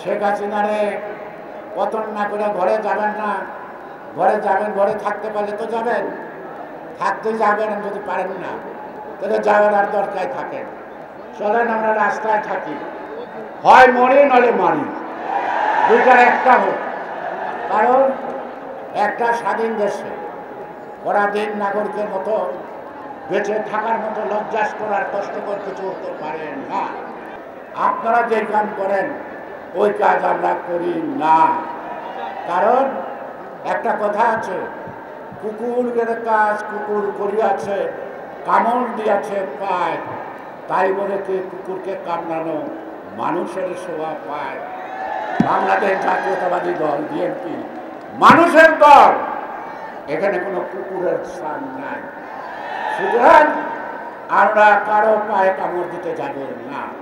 শেখ হাসিনারে পতন না করে ঘরে যাবেন না, ঘরে যাবেন, ঘরে থাকতে পারলে তো যাবেন, থাকতে যাবেন, যদি পারেন না তাহলে যাওয়ার আর দরকার থাকেন। চলেন আমরা রাস্তায় থাকি, হয় মরি নলে মারি, দুইটার একটা হোক। কারণ একটা স্বাধীন দেশে পরাধীন নাগরিকের মতো বেঁচে থাকার মতো লজ্জাস্কর আর কষ্টকর কিছু হতে পারেন না। আপনারা যে কাজ করেন ওই কাজ আমরা করি না। কারণ একটা কথা আছে, কুকুরের কাজ কুকুর করিয়াছে, কামড় দিয়াছে পায়, তাই বলে কি কুকুরকে কামড়ানো মানুষের সেবা পায়? বাংলাদেশ জাতীয়তাবাদী দল বিএনপি মানুষের দল, এখানে কোনো কুকুরের স্থান নাই। সুতরাং আমরা কারো পায়ে কামড় দিতে যাব না।